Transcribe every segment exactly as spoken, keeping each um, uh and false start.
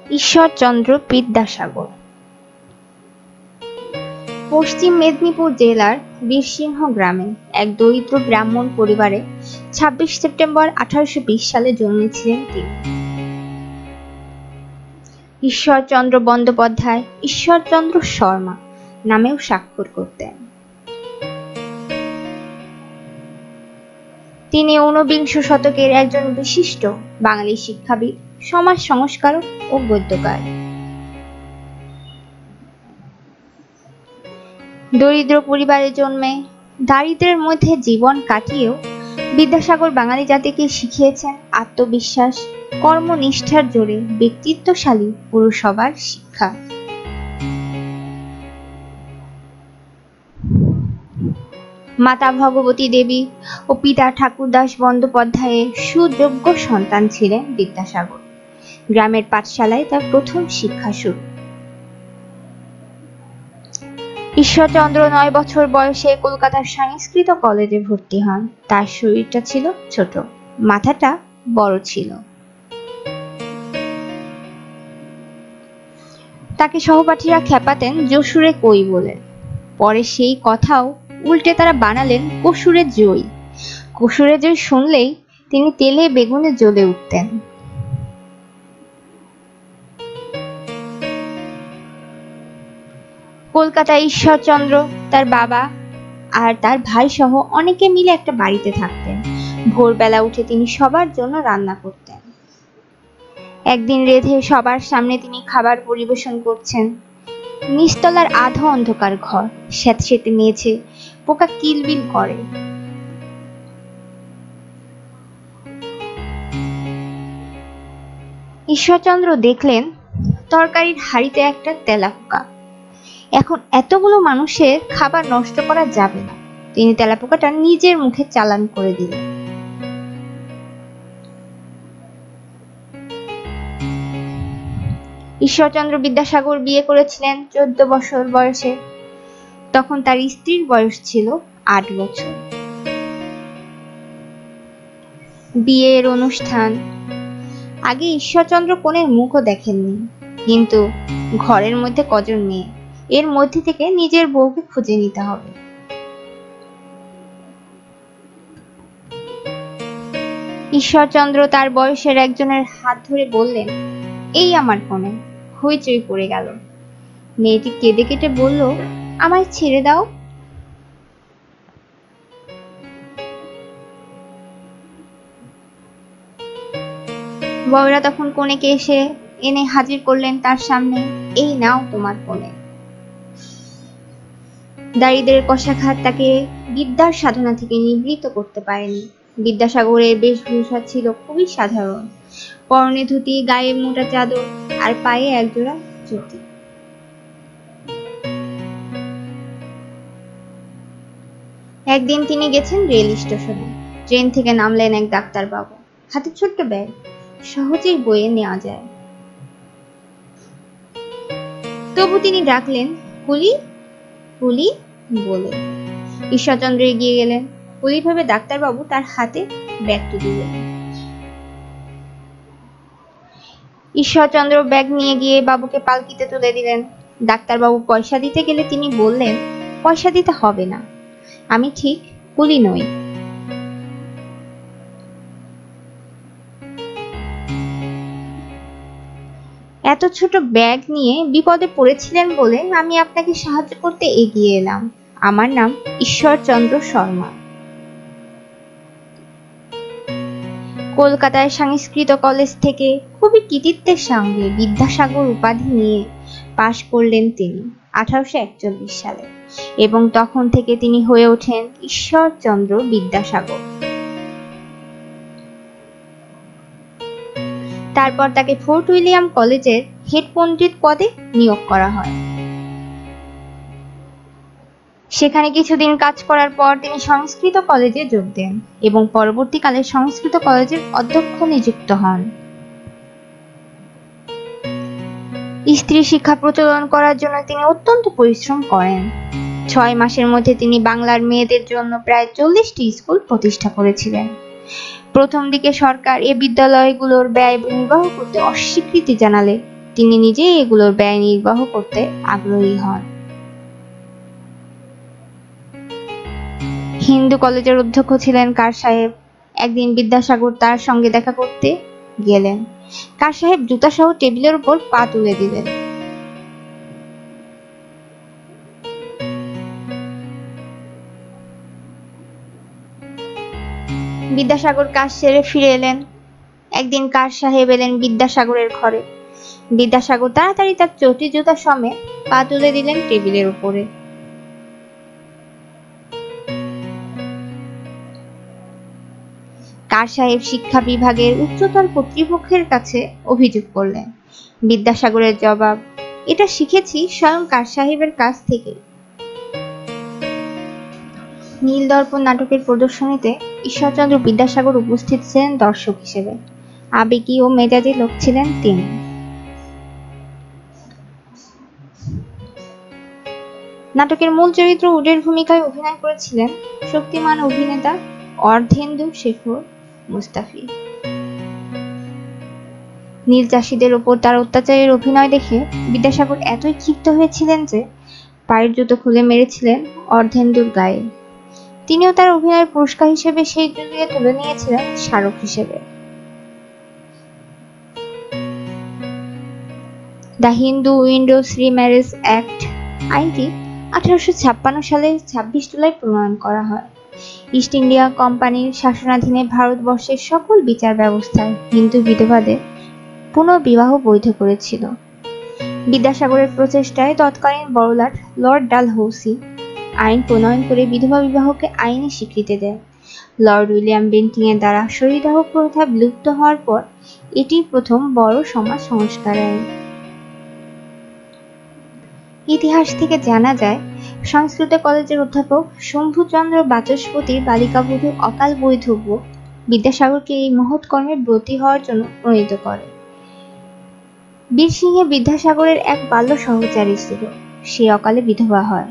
ঈশ্বরচন্দ্র বিদ্যাসাগর পশ্চিম মেদিনীপুর জেলার বীরসিংহ গ্রামে এক দরিদ্র ব্রাহ্মণ পরিবারে ছাব্বিশ সেপ্টেম্বর আঠারোশো বিশ সালে জন্মেছিলেন তিনি। ঈশ্বরচন্দ্র বন্দ্যোপাধ্যায় ঈশ্বরচন্দ্র শর্মা নামেও স্বাক্ষর করতেন। তিনি ঊনবিংশ শতকের একজন বিশিষ্ট বাঙালি শিক্ষাবিদ, সমাজ সংস্কারক ও গদ্যকার। দরিদ্র পরিবারে জন্মে দারিদ্র্যের মধ্যে জীবন কাটিয়েও বিদ্যাসাগর বাঙালি জাতিকে শিখিয়েছেন আত্মবিশ্বাস, কর্মনিষ্ঠার জোরে ব্যক্তিত্বশালী পুরুষ হবার শিক্ষা। মাতা ভগবতী দেবী ও পিতা ঠাকুরদাস বন্দ্যোপাধ্যায়ের সুযোগ্য সন্তান ছিলেন বিদ্যাসাগর। গ্রামের পাঠশালায় তার প্রথম শিক্ষা শুরু। ঈশ্বরচন্দ্র নয় বছর বয়সে কলকাতার সংস্কৃত কলেজে ভর্তি হন। তার শরীরটা ছিল ছোট, মাথাটা বড় ছিল। তাকে সহপাঠীরা খেপাতেন যশুরে কই বলে। পরে সেই কথাও উল্টে তারা বানালেন কসুরে জই। কসুরে জই শুনলেই তিনি তেলে বেগুনে জ্বলে উঠতেন। কলকাতায় ঈশ্বরচন্দ্র, তার বাবা আর তার ভাই সহ অনেকে মিলে একটা বাড়িতে থাকতেন। ভোরবেলা উঠে তিনি সবার জন্য রান্না করতেন। একদিন রেঁধে সবার সামনে তিনি খাবার পরিবেশন করছেন। নিচতলার আধো অন্ধকার ঘর, স্যাঁতসেঁতে মেঝে, পোকা কিলবিল করে। ঈশ্বরচন্দ্র দেখলেন তরকারির হাঁড়িতে একটা তেলাপোকা। এখন এতগুলো মানুষের খাবার নষ্ট করা যাবে না। তিনি তেলাপোকাটা নিজের মুখে চালান করে দিলেন। ঈশ্বরচন্দ্র বিদ্যাসাগর বিয়ে করেছিলেন চোদ্দ বছর বয়সে। তখন তার স্ত্রীর বয়স ছিল আট বছর। বিয়ের অনুষ্ঠান। আগে ঈশ্বরচন্দ্র কনের মুখও দেখেননি, কিন্তু ঘরের মধ্যে কজন মেয়ে, এর মধ্যে থেকে নিজের বউকে খুঁজে নিতে হবে। ঈশ্বরচন্দ্র তার বয়সের একজনের হাত ধরে বললেন, এই আমার কনে। হইচই পড়ে গেল। মেয়েটি কেঁদে কেটে বলল, আমায় ছেড়ে দাও। বউরা তখন কনেকে এসে এনে হাজির করলেন তার সামনে। এই নাও তোমার কনে। দারিদ্রের কষাঘাত তাকে বিদ্যার সাধনা থেকে নিবৃত্ত করতে পারেনি। বিদ্যাসাগরের বেশভূষা ছিল খুবই সাধারণ। পরনে ধুতি, গায়ে মোটা চাদর আর পায়ে একজোড়া জুতি। একদিন তিনি গেছেন রেল স্টেশনে। ট্রেন থেকে নামলেন এক ডাক্তার বাবু। হাতে ছোট্ট ব্যাগ, সহজেই বয়ে নেওয়া যায়। তবু তিনি ডাকলেন, কুলি কুলি বলে। ঈশ্বরচন্দ্র এগিয়ে গেলেন। কুলি ভাবে ডাক্তারবাবু তার হাতে ব্যাগ তুলে দিলেন। ঈশ্বরচন্দ্র ব্যাগ নিয়ে গিয়ে বাবুকে পালকিতে তুলে দিলেন। ডাক্তারবাবু পয়সা দিতে গেলে তিনি বললেন, পয়সা দিতে হবে না, আমি ঠিক কুলি নই। এত ছোট ব্যাগ নিয়ে বিপদে পড়েছিলেন বলে আমি আপনাকে সাহায্য করতে এগিয়ে এলাম। আমার নাম ঈশ্বরচন্দ্র শর্মা। কলকাতায় সংস্কৃত কলেজ থেকে খুবই কৃতিত্বের সঙ্গে বিদ্যাসাগর উপাধি নিয়ে পাশ করলেন তিনি আঠারোশো একচল্লিশ সালে, এবং তখন থেকে তিনি হয়ে ওঠেন ঈশ্বরচন্দ্র বিদ্যাসাগর। তারপর তাকে ফোর্ট উইলিয়াম কলেজের হেড পণ্ডিত পদে নিয়োগ করা হয়। সেখানে কিছুদিন কাজ করার পর তিনি সংস্কৃত কলেজে যোগ দেন এবং পরবর্তীকালে সংস্কৃত কলেজের অধ্যক্ষ নিযুক্ত হন। স্ত্রী শিক্ষা প্রচলন করার জন্য তিনি অত্যন্ত পরিশ্রম করেন। ছয় মাসের মধ্যে তিনি বাংলার মেয়েদের জন্য প্রায় চল্লিশটি স্কুল প্রতিষ্ঠা করেছিলেন। প্রথম দিকে সরকার এ বিদ্যালয়গুলোর ব্যয় নির্বাহ করতে অস্বীকৃতি জানালে তিনি নিজেই এগুলোর ব্যয় নির্বাহ করতে আগ্রহী হন। হিন্দু কলেজের অধ্যক্ষ ছিলেন কার সাহেব। একদিন বিদ্যাসাগর তার সঙ্গে দেখা করতে গেলেন। কার সাহেব জুতা সহ টেবিলের উপর পা তুলে দিলেন। বিদ্যাসাগর কাজ সেরে ফিরে এলেন। একদিন কার সাহেব এলেন বিদ্যাসাগরের ঘরে। বিদ্যাসাগর তাড়াতাড়ি তার চটি জুতা সমেত পা তুলে দিলেন টেবিলের উপরে। কার সাহেব শিক্ষা বিভাগের উচ্চতর কর্তৃপক্ষের কাছে অভিযোগ করলেন। বিদ্যাসাগরের জবাব, এটা শিখেছি স্বয়ং কার সাহেবের কাছ থেকে। নীল দর্পণ নাটকের প্রদর্শনীতে ঈশ্বরচন্দ্র বিদ্যাসাগর উপস্থিত ছিলেন দর্শক হিসেবে। আবেগী ও মেজাজী লোক ছিলেন তিনি। নাটকের মূল চরিত্র উডের ভূমিকায় অভিনয় করেছিলেন শক্তিমান অভিনেতা অর্ধেন্দু শেখর মুস্তাফি। নীল চাষীদের ওপর তার অত্যাচারের অভিনয় দেখে বিদ্যাসাগর এতই ক্ষিপ্ত হয়েছিলেন যে পায়ের জুতো খুলে মেরেছিলেন অর্ধেন্দুর গায়ে। তিনিও তার অভিনয়ের পুরস্কার হিসেবে সেই জুতিকে তুলে নিয়েছিলেন স্মারক হিসেবে। The Hindu windows remarriage act আইনটি আঠারোশো ছাপ্পান্ন সালে ছাব্বিশ জুলাই প্রণয়ন করা হয়। ইস্ট ইন্ডিয়া কোম্পানির শাসনাধীনে ভারতবর্ষের সকল বিচার ব্যবস্থায় হিন্দু বিধবাদের পুনর্বিবাহ বৈধ করেছিল। বিদ্যাসাগরের প্রচেষ্টায় তৎকালীন বড়লাট লর্ড ডালহৌসি আইন প্রণয়ন করে বিধবা বিবাহকে আইনি স্বীকৃতি দেন। লর্ড উইলিয়াম বেন্টিং এর দ্বারা সতীদাহ প্রথা বিলুপ্ত হওয়ার পর এটি প্রথম বড় সমাজ সংস্কার আইন। ইতিহাস থেকে জানা যায়, সংস্কৃত কলেজের অধ্যাপক শম্ভুচন্দ্র বাচস্পতির বালিকাবধূ অকাল বৈধব্য বিদ্যাসাগরকে এই মহৎ কর্মে ব্রতী হওয়ার জন্য প্রণীত করে। বীরসিংহে বিদ্যাসাগরের এক বাল্য সহচারী ছিল, সে অকালে বিধবা হয়।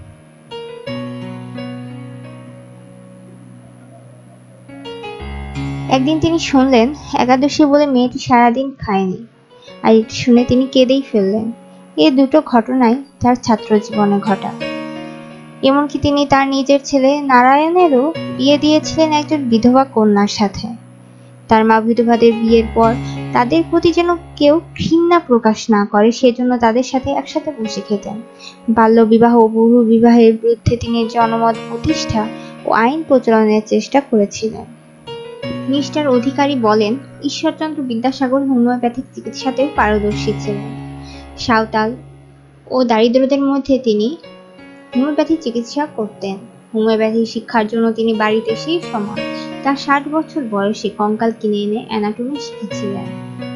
একদিন তিনি শুনলেন একাদশী বলে মেয়েটি সারাদিন খায়নি, আর এটি শুনে তিনি কেঁদেই ফেললেন। এই দুটো ঘটনাই তার ছাত্র জীবনে ঘটা। এমনকি তিনি তার নিজের ছেলে নারায়ণেরও বিয়ে দিয়েছিলেন একজন বিধবা কন্যার সাথে। তার মা বিধবাদের বিয়ের পর তাদের প্রতি যেন কেউ ঘৃণা প্রকাশ না করে, সেজন্য তাদের সাথে একসাথে বসে খেতেন। বাল্য বিবাহ ও বহু বিবাহের বিরুদ্ধে তিনি জনমত প্রতিষ্ঠা ও আইন প্রচলনের চেষ্টা করেছিলেন। নিষ্ঠার অধিকারী বলেন, ঈশ্বরচন্দ্র বিদ্যাসাগর হোমিওপ্যাথিক চিকিৎসাতেও পারদর্শী ছিলেন। সাঁওতাল ও দারিদ্রদের মধ্যে তিনি হোমিওপ্যাথি চিকিৎসা করতেন। হোমিওপ্যাথি শিক্ষার জন্য তিনি বাড়িতে সেই সময় তার ষাট বছর বয়সে কঙ্কাল কিনে এনে অ্যানাটমি শিখেছিলেন।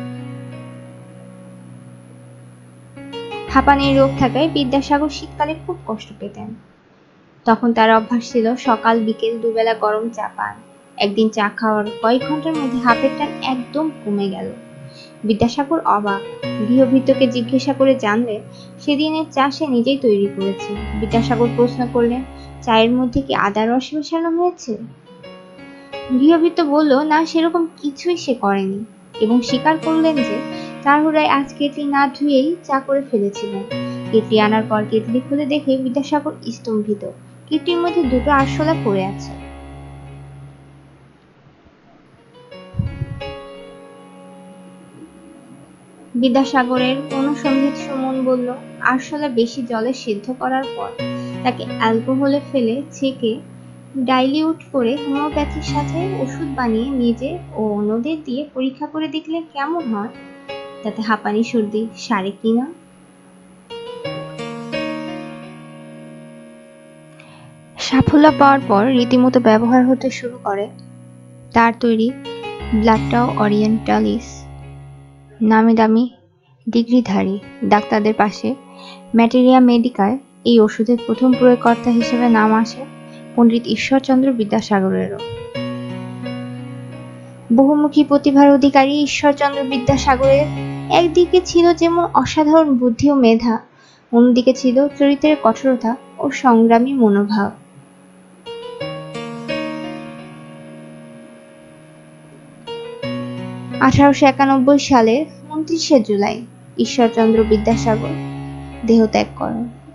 হাঁপানির রোগ থাকায় বিদ্যাসাগর শীতকালে খুব কষ্ট পেতেন। তখন তার অভ্যাস ছিল সকাল বিকেল দুবেলা গরম চা পান। একদিন চা খাওয়ার কয়েক ঘন্টার মধ্যে হাঁপের টান একদম কমে গেল। বিদ্যাসাগর অবাক। গৃহভৃত্যকে জিজ্ঞাসা করে জানলে সেদিনের চা সে নিজেই তৈরি করেছে। বিদ্যাসাগর প্রশ্ন করলেন, চায়ের মধ্যে কি আদা রস মেশানো হয়েছে? গৃহভৃত্য বলল, না, সেরকম কিছুই সে করেনি, এবং স্বীকার করলেন যে তাড়াহুড়ায় আজ কেটলি না ধুয়েই চা করে ফেলেছিলেন। কেটলি আনার পর কেটলি খুলে দেখে বিদ্যাসাগর স্তম্ভিত। কেটলির মধ্যে দুটো আরশোলা পড়ে আছে। বিদ্যাসাগরের অনুসন্ধিত সুমন বলল, আরশোলা বেশি জলে সিদ্ধ করার পর তাকে অ্যালকোহলে ফেলে ছেঁকে ডাইলিউট করে হোমিওপ্যাথির সাথে ওষুধ বানিয়ে নিজে ও অন্যদের দিয়ে পরীক্ষা করে দেখলে কেমন হয়, তাতে হাঁপানি সর্দি সারে কিনা। সাফল্য পাওয়ার পর রীতিমতো ব্যবহার হতে শুরু করে তার তৈরি ব্লাডটাও অরিয়েন্টালিস নামি দামি ডিগ্রিধারী ডাক্তারদের পাশে ম্যাটেরিয়া মেডিকায় এই ওষুধের প্রথম প্রয়োগকর্তা হিসেবে নাম আসে পণ্ডিত ঈশ্বরচন্দ্র বিদ্যাসাগরেরও। বহুমুখী প্রতিভার অধিকারী ঈশ্বরচন্দ্র বিদ্যাসাগরের একদিকে ছিল যেমন অসাধারণ বুদ্ধি ও মেধা, অন্যদিকে ছিল চরিত্রের কঠোরতা ও সংগ্রামী মনোভাব। আঠারোশো একানব্বই সালের উনত্রিশে জুলাই ঈশ্বরচন্দ্র বিদ্যাসাগর দেহত্যাগ করেন।